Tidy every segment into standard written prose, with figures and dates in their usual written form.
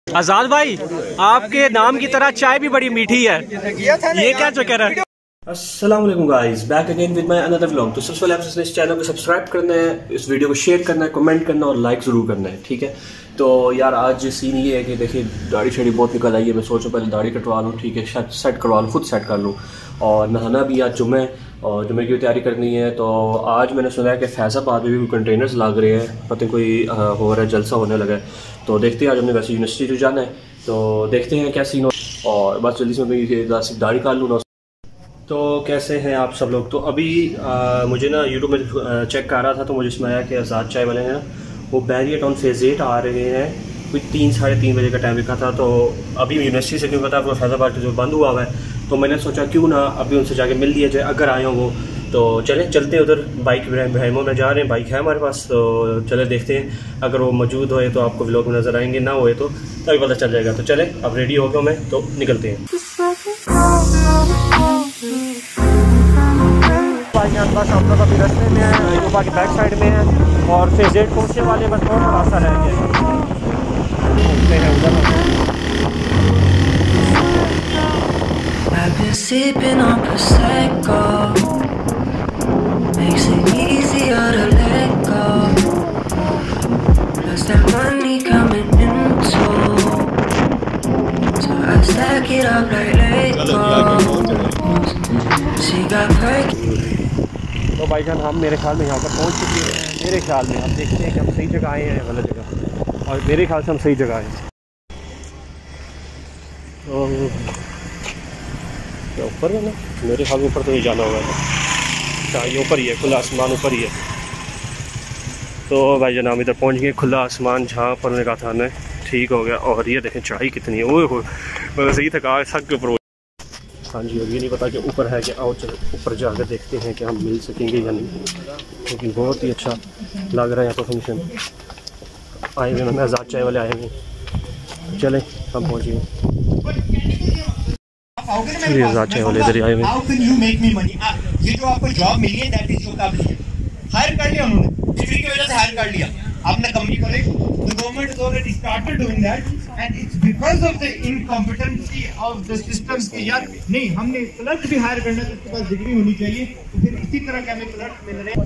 आजाद भाई, आपके नाम की तरह चाय भी बड़ी मीठी है, ये क्या चक्कर है? अस्सलाम वालेकुम guys, back again with my another vlog. तो सबसे पहले आपसे इस चैनल को सब्सक्राइब करना है, इस वीडियो को शेयर करना है, कमेंट करना और लाइक ज़रूर करना है, ठीक है। तो यार आज सीन ये है कि देखिए दाढ़ी शाड़ी बहुत निकल आई है। मैं सोचूं पहले दाढ़ी कटवा लूँ, ठीक है, सेट करवा लूँ, खुद सेट कर लूँ। और नहाना भी आज जुम्मे और जुम्मे की तैयारी करनी है। तो आज मैंने सुना है कि फैज़ाबाद में भी कंटेनर्स लग रहे हैं, पता नहीं कोई हो रहा है, जलसा होने लगा है। तो देखते हैं, आज हमने वैसे यूनिवर्सिटी जाना है, तो देखते हैं क्या सीन हो। और बस जल्दी से मैं दाढ़ी काट लूँ ना। तो कैसे हैं आप सब लोग? तो अभी मुझे ना यूट्यूब में चेक कर रहा था, तो मुझे इसमें आया कि आज़ाद चाय वाले हैं ना, वो बैरियर टाउन फेज़ 8 आ रहे हैं। कोई 3-3:30 बजे का टाइम लिखा था। तो अभी यूनिवर्सिटी से क्यों पता, वो फैज़ाबाद जो बंद हुआ हुआ है, तो मैंने सोचा क्यों ना अभी उनसे जाके मिल लिया जाए, अगर आए हो वो। तो चलते हैं उधर। बाइक ब्रह्मो में जा रहे हैं, बाइक है हमारे पास, तो चले देखते हैं। अगर वो मौजूद होए तो आपको व्लॉग में नज़र आएंगे, ना होए तो तभी पता चल जाएगा। तो चले, अब रेडी हो गया मैं, तो निकलते हैं। बस हम लोग अभी रास्ते में हैं, यूबा के बैक साइड में हैं और फेज़ 8 पहुँचने वाले, बस थोड़ा रास्ता रह गया। घूमते हैं उधर। I've been sipping on Prosecco, makes it easier to let go. Plus that money coming in too, so I stack it up like Legos. She got perky. तो भाईजान हम मेरे ख्याल में यहाँ पर पहुँच चुके हैं। मेरे ख्याल में हम देखते हैं कि हम सही जगह आए हैं या गलत जगह, और मेरे ख्याल से हम सही जगह आए हैं। तो क्या ऊपर है ना, मेरे ख्याल में ऊपर तो नहीं जाना होगा। अच्छा, ये ऊपर ही है, खुला आसमान ऊपर ही है। तो भाईजान हम इधर पहुँच गए, खुला आसमान जहाँ पर मैंने कहा था हमें, ठीक हो गया। और ये देखें चढ़ाई कितनी है, वो सही थका सक के ऊपर। हाँ जी, अब ये नहीं पता कि ऊपर है कि आओ चलो ऊपर जाकर देखते हैं कि हम मिल सकेंगे या नहीं। लेकिन बहुत ही अच्छा लग रहा है यहाँ पर फंक्शन। आए हुए हमें आज़ाद चाय वाले आए हुए, चले हम पहुँच गए। आज़ाद चाय वाले इधर आए हुए। ये जो आपको जॉब मिली है, दैट इज योर काबिलियत। हायर कर लिया उन्होंने, डिग्री की वजह से हायर कर लिया आपने कंपनी को। The government has already started doing that, and it's because of the incompetency of the systems कि यार नहीं, हमने क्लर्क भी हायर करना है तो उसके पास डिग्री होनी चाहिए। तो फिर इसी तरह के हमें क्लर्क मिल रहे हैं।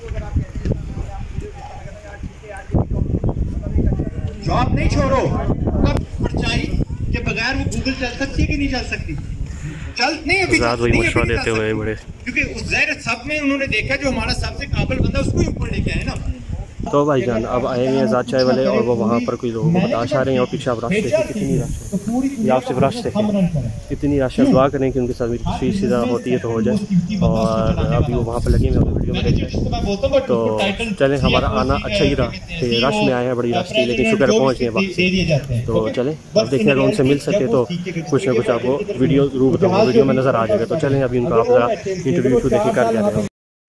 जॉब नहीं छोड़ो, कब परचाई के बगैर वो गूगल चल सकती है कि नहीं चल सकती? चल नहीं, अभी मशवरा देते हुए बड़े, क्योंकि उस ज़ाहिर सब में उन्होंने देखा जो हमारा सबसे काबिल बंदा उसको ही ऊपर लेके आए ना। तो भाईजान अब आए हैं आज़ाद चाय वाले, और वो वहाँ पर कोई लोगों को बताश आ रहे हैं। और पीछे आप रास्ते से कितनी रश है, आप सिर्फ रास्ते इतनी रश है। दुआ करें कि उनके साथ मेरी तशरीफ़ सीधा होती है तो हो जाए। और अभी वो वहाँ पर लगे हुए वीडियो में देखें। तो चलें, हमारा आना अच्छा ही रहा कि रश में आए हैं, बड़ी रश थी, लेकिन शुक्र पहुँच गए वक्त। तो चलें, अब देखते हैं अगर उनसे मिल सके तो कुछ ना कुछ आपको वीडियो ज़रूर बताऊँगा, वीडियो में नज़र आ जाएगा। तो चलें अभी उनका आप इंटरव्यू देखे कर जा रहे हो।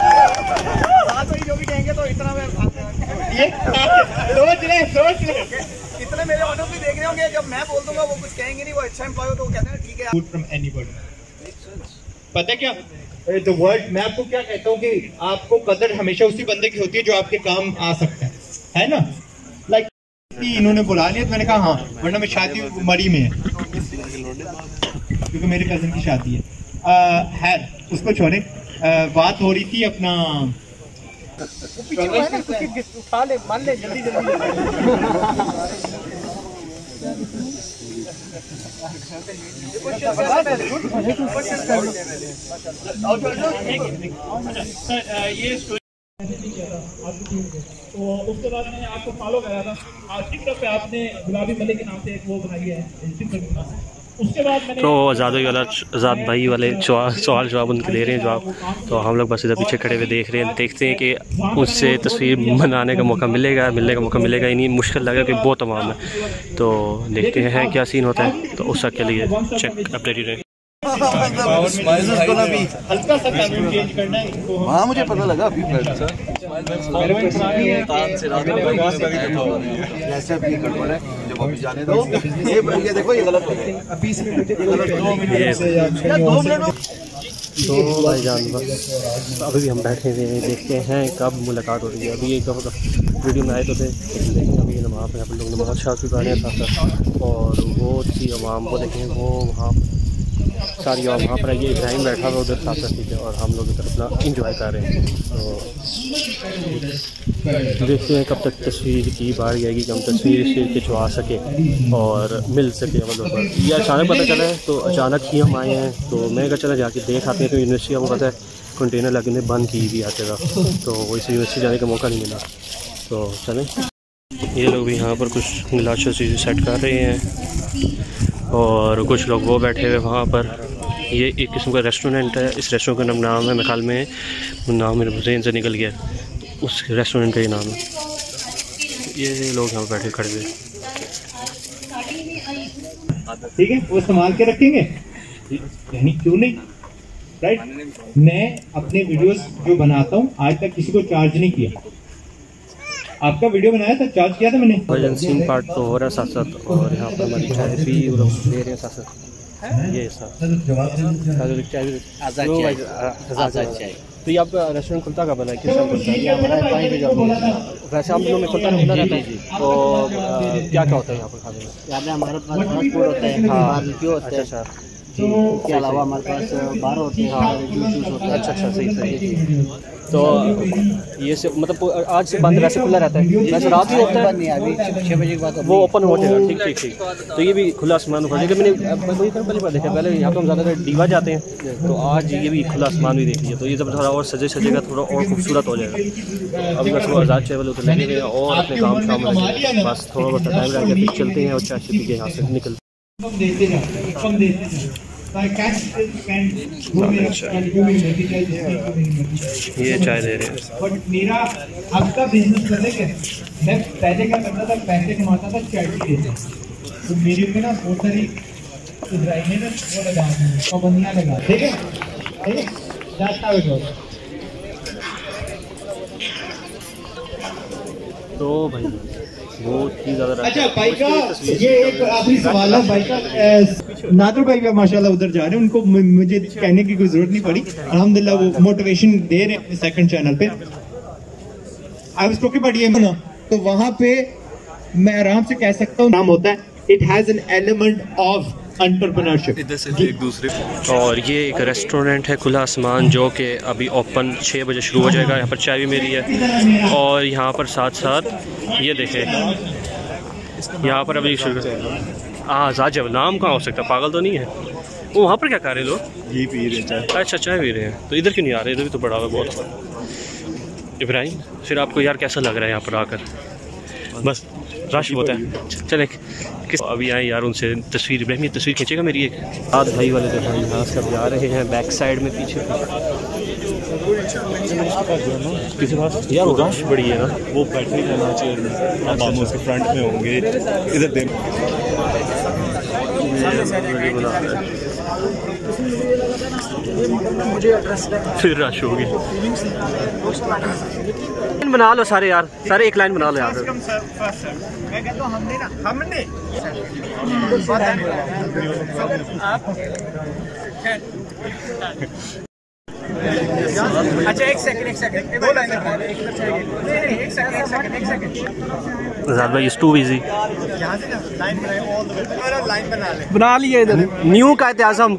सोच ले इतने मेरे ऑनर भी देख रहे होंगे, जब मैं बोल दूंगा वो कुछ कहेंगे नहीं, वो अच्छा एम्प्लॉय हो तो वो कहते हैं ठीक है। फ्रॉम एनीबॉडी, पता है क्या द वर्ड, मैं आपको क्या कहता हूँ कि आपको कदर हमेशा उसी बंदे की होती है जो आपके काम आ सकता है ना। लाइक इन्होंने बुला लिया तो मैंने कहा हाँ, वरना मैं शादी मरी में है क्योंकि मेरे कजिन की शादी है। उसको छोड़े, बात हो रही थी अपना उठा ले, मान ले जल्दी जल्दी। तो उसके बाद मैंने आपको फॉलो करा था, टिकटॉक पे आपने गुलाबी मलिक के नाम से एक वो बनाई है। उसके बाद मैंने तो आज़ाद भाई वाले सवाल जवाब उनके दे रहे हैं जवाब। तो हम लोग बस इधर पीछे खड़े हुए देख रहे हैं, देखते हैं कि उससे तस्वीर बनाने का मौका मिलेगा ही नहीं। मुश्किल लगा कि बहुत तमाम है, तो देखते हैं क्या सीन होता है। तो उस के लिए चेक अपडेटेड रहे। हल्का सा चेंज करना है इनको। हाँ मुझे पता लगा अभी जब अभी जाने दो, ये देखो ये गलत है। तो भाईजान बस अभी भी हम बैठे हुए हैं, देखते हैं कब मुलाकात हो रही है। अभी एक वीडियो में आए तो थे, लेकिन अभी नमाज में लोग नमाज शाह की गाने था और यूनिवर्सिटी और वहाँ वो देखें वो वहाँ सारी और वहाँ पर ये इब्राहिम बैठा हुआ उधर साथ साथ और हम लोग इधर अपना इंजॉय कर रहे हैं। तो देखते हैं कब तक तस्वीर की बारी आएगी कि हम तस्वीर खिंचवा सके और मिल सके हम लोग पर। ये अचानक पता चला है तो अचानक ही हम आए हैं, तो मैं कहा चला जाके देख आते हैं। तो यूनिवर्सिटी हमको पता है कंटेनर लगने बंद की भी आते था, तो वैसे यूनिवर्सिटी जाने का मौका नहीं मिला। तो चलें, ये लोग भी यहाँ पर कुछ गिलास चीज़ें सेट कर रहे हैं और कुछ लोग वो बैठे हुए वहाँ पर। ये एक किस्म का रेस्टोरेंट है, इस रेस्टोरेंट का नाम है, मेरे ख्याल में नाम मेरे ज़हन से निकल गया, उस रेस्टोरेंट का ही नाम है। ये लोग यहाँ बैठे खड़े हुए, ठीक है, वो संभाल के रखेंगे, यानी क्यों नहीं, राइट। मैं अपने वीडियोस जो बनाता हूँ आज तक किसी को चार्ज नहीं किया। आपका वीडियो बनाया था, चार्ज किया था मैंने। भजन सिंह पार्ट तो हो रहा है साथ साथ, और यहाँ पर हमारी चाय भी दे रहे हैं साथ साथ। ये तो ये आपका रेस्टोरेंट खुलता कब है, किस टाइम खुलता है? वैसे हम लोगों में खुला रहता है। तो क्या क्या होता है यहाँ पर खाने में? यहाँ पे हमारे पास फास्ट फूड होता है, बारबेक्यू होता है, अच्छा जी, इसके अलावा हमारे पास बार होते हैं, जूस होता है। अच्छा सही। तो ये से मतलब आज से बंद वैसे खुला रहता है, वैसे रात ही होता है? नहीं, अभी 6 बजे के बाद वो ओपन हो जाएगा। ठीक। तो ये भी खुला आसमान हो जाएगा। मैंने पहली बार देखा, पहले यहाँ पर हम ज़्यादातर डीवा जाते हैं, तो आज ये भी खुला आसमान भी देख लीजिए। तो ये जब थोड़ा और सजेगा थोड़ा और खूबसूरत हो जाएगा। अब बस वो आज़ाद चावल उतर लगे हुए और अपने काम शाम लगे, बस थोड़ा बहुत टाइम रह गया, फिर चलते हैं और चाय पी के यहाँ से निकलते हैं। ये चाय दे रहे हैं। बट मेरा आपका बिजनेस करने के मैं पहले क्या करता था, पैसे कमाता था, चैरिटी देता। तो मेरे पे ना बहुत सारी इजराइली ने वो लगा पाबंदियाँ लगा, ठीक है, जाता है। तो भाई बहुत ही ज़्यादा। अच्छा भाई का ये एक आखिरी सवाल है भाई का, नादर भाई भी माशाल्लाह उधर जा रहे हैं, उनको मुझे कहने की कोई जरूरत नहीं पड़ी, अल्हम्दुलिल्लाह वो मोटिवेशन दे रहे हैं सेकंड चैनल पे। आई वाज टॉकिंग अबाउट ये ना, तो वहां पे मैं आराम से कह सकता हूँ नाम होता है, it has an element of entrepreneurship. इधर से एक दूसरे। और ये एक रेस्टोरेंट है खुला आसमान, जो कि अभी ओपन 6 बजे शुरू हो जाएगा। यहाँ पर चाय भी मेरी है और यहाँ पर साथ साथ ये देखें, यहाँ पर अभी शुरू आज़ाद नाम कहाँ हो सकता है, पागल तो नहीं है वो? वहाँ पर क्या कर रहे हैं लोग? ये पी रहे चाय। अच्छा चाय पी रहे हैं, तो इधर क्यों नहीं आ रहे? इधर भी तो बड़ा हुआ बहुत। इब्राहिम, फिर आपको यार कैसा लग रहा है यहाँ पर आकर? बस रश होता है। चले किस अभी आए यार, उनसे तस्वीर, इब्राहिम ये तस्वीर खींचेगा मेरी एक? हाथ भाई वाले जो भाई यहाँ सब जा रहे हैं बैक साइड में पीछे। किसी पास यार रश बड़ी है ना, वो बैठे रहना चेयर में, अब हम उसके फ्रंट में होंगे। इधर देख फिर रश होगी। बना लो सारे यार, सारे एक लाइन बना लो यार। मैं कहता हूँ हमने अच्छा एक सेकंड 2 लाइन एक सेकंड ज़्यादा भाई इज टू इजी। यहाँ से लाइन बनाए, ऑल द वे लाइन बना लिए इधर न्यू कायदे आज़म।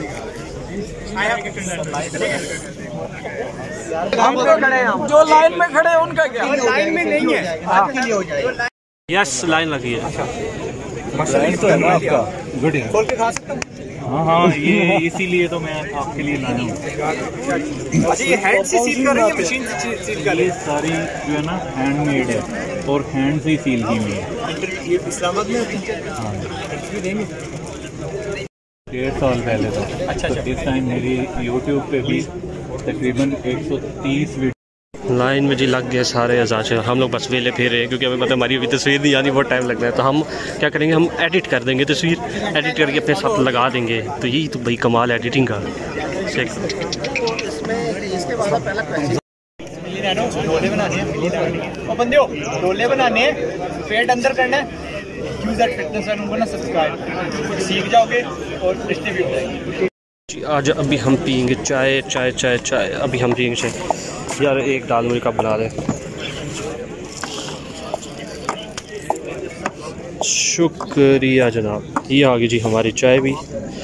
हम तो खड़े हैं, जो लाइन में खड़े हैं उनका क्या? लाइन में नहीं है, आपके लिए हो जाएगा। यस लाइन लगी है। लाइन तो है ना आपका, गुड है। खोल के खा सकता हूँ। हाँ ये इसीलिए तो मैं आपके लिए लाया हूँ। अच्छा ये हैंड से सील कर रही है, मशीन से सील कर रही ये सारी जो है ना हैंडमेड है और हैंड से ही सील की हुई है। ये इस्लामाबाद में होती है। हाँ 1.5 साल पहले तो। अच्छा। इस टाइम मेरी यूट्यूब पे भी तकरीबन 130 वीडियो लाइन में जी लग गए सारे अजाज। हम लोग बस वेले फिर रहे हैं क्योंकि हमें पता है हमारी अभी तस्वीर नहीं आनी, बहुत टाइम लगना है। तो हम क्या करेंगे, हम एडिट कर देंगे तस्वीर, एडिट करके अपने साथ लगा देंगे। तो यही तो भाई कमाल है एडिटिंग का। डोले बनाने हैं और बंदे हो, डोले बनाने हैं, पेट अंदर करना है। यूज दैट फिटनेस एंड उनको ना सब्सक्राइब, सीख जाओगे और रिश्ते भी हो जाएंगे। आज अभी हम पियेंगे चाय चाय चाय चाय। अभी हम पियेंगे चाय यार, एक दाल मुझे कप बना दें। शुक्रिया जनाब। ये आ गई जी हमारी चाय भी।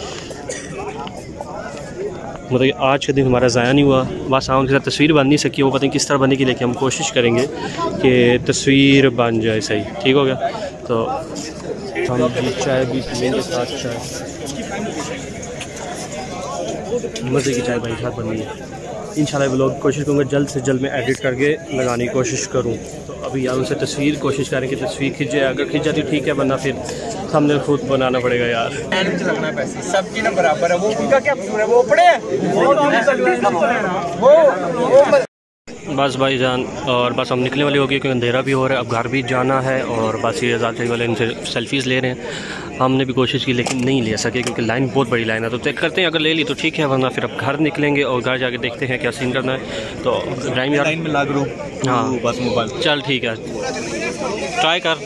मतलब आज के दिन हमारा ज़ाया नहीं हुआ। बस हम उनके साथ तस्वीर बन नहीं सकी, वो पता नहीं किस तरह बनने की, लेकिन हम कोशिश करेंगे कि तस्वीर बन जाए सही। ठीक हो गया? तो हम जी चाय भी पीएंगे, साथ चाय, मज़े की चाय भाई साथ बन रही है। इंशाल्लाह व्लॉग कोशिश करूँगा जल्द से जल्द में एडिट करके लगाने की कोशिश करूँ। तो अभी यार उनसे तस्वीर कोशिश करें कि तस्वीर खिंच जाए, अगर खिंच जाती ठीक है, वरना फिर हमने खुद बनाना पड़ेगा यार। सबकी ना बराबर है, वो उनका क्या कसूर है, वो पड़े हैं वो बस भाईजान, और बस हम निकलने वाले हो गए क्योंकि अंधेरा भी हो रहा है, अब घर भी जाना है। और बस ये आज़ाद वाले इनसे सेल्फीज़ ले रहे हैं। हमने भी कोशिश की लेकिन नहीं ले सके क्योंकि लाइन बहुत बड़ी लाइन है। तो चेक करते हैं, अगर ले ली तो ठीक है, वरना फिर अब घर निकलेंगे और घर जाके देखते हैं क्या सीन करना है। तो इब्राहिम यार लाइन में लाग रहा हूँ। हाँ बस मोबाइल चल ठीक है, ट्राई कर।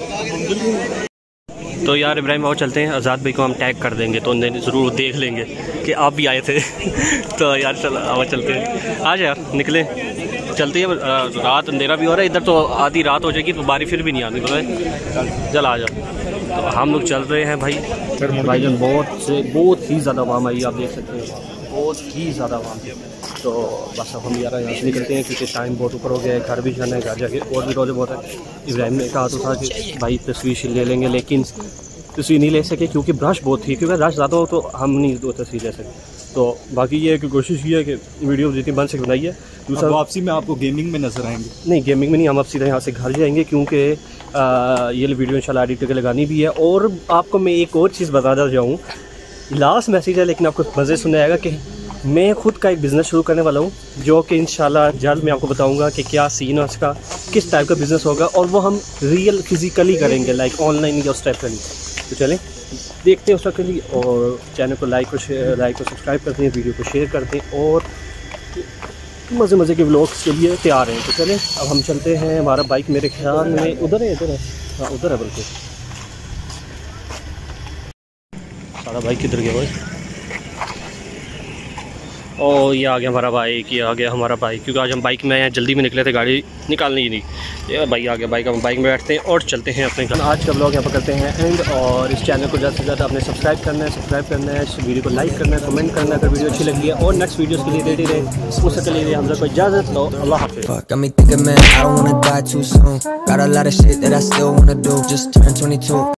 तो यार इब्राहिम आओ चलते हैं, आज़ाद भाई को हम टैग कर देंगे तो उन्हें ज़रूर देख लेंगे कि आप भी आए थे। तो यार चल आओ चलते हैं, आज यार निकले चलते हैं। रात अंधेरा भी हो रहा है, इधर तो आधी रात हो जाएगी तो बारी फिर भी नहीं आती। पता है, चल आ जाओ। तो हम लोग चल रहे हैं भाई। भाईजान बहुत ही ज़्यादा आवाम आई, आप देख सकते हैं, बहुत ही ज़्यादा आवाम है। तो बस अब हम यार यहाँ से निकलते हैं क्योंकि टाइम बहुत ऊपर हो गया है, घर भी जाना है, घर जाके और भी रोज़े बहुत है। इब्राहिम ने कहा तो था कि भाई तस्वीर ले लेंगे, लेकिन तस्वीर नहीं ले सके क्योंकि रश बहुत थी, क्योंकि रश ज़्यादा हो तो हम नहीं वो तस्वीर ले सकते। तो बाकी ये है कि कोशिश की है कि वीडियो जितनी बन सके बनाई है। दूसरा वापसी में आपको गेमिंग में नजर आएंगे। नहीं, गेमिंग में नहीं, हम अब सीधे यहाँ से घर जाएंगे क्योंकि ये वीडियो इंशाल्लाह एडिट करके लगानी भी है। और आपको मैं एक और चीज़ बताना चाहूँ, लास्ट मैसेज है लेकिन आपको मज़े सुनने आएगा कि मैं खुद का एक बिज़नेस शुरू करने वाला हूँ, जो कि इंशाल्लाह जल्द मैं आपको बताऊँगा कि क्या सीन है उसका, किस टाइप का बिज़नेस होगा, और वो हम रियल फिज़िकली करेंगे, लाइक ऑनलाइन या उस टाइप का नहीं। तो चलें देखते हैं उसका के लिए, और चैनल को लाइक और सब्सक्राइब करते हैं, वीडियो को शेयर करते हैं, और मज़े के व्लॉग्स के लिए तैयार हैं। तो चलें अब हम चलते हैं। हमारा बाइक मेरे ख्याल में उधर है, हाँ उधर है बिल्कुल। सारा बाइक किधर गया भाई? ओ ये आ गया हमारा बाइक, ये आ गया हमारा बाइक, क्योंकि आज हम बाइक में आए हैं, जल्दी में निकले थे, गाड़ी निकालनी ही नहीं। ये भाई आ गया बाइक, हम बाइक में बैठते हैं और चलते हैं अपने घर। आज का ब्लॉग यहाँ पर करते हैं एंड, और इस चैनल को ज़्यादा से ज़्यादा आपने सब्सक्राइब करना है, इस वीडियो को लाइक करना है, कमेंट करना है अगर वीडियो अच्छी लगी है, और नेक्स्ट वीडियोज़ के लिए रेडी रहें। उसके लिए हम लोग को इजाज़त लो, अल्लाह हाफ़िज़।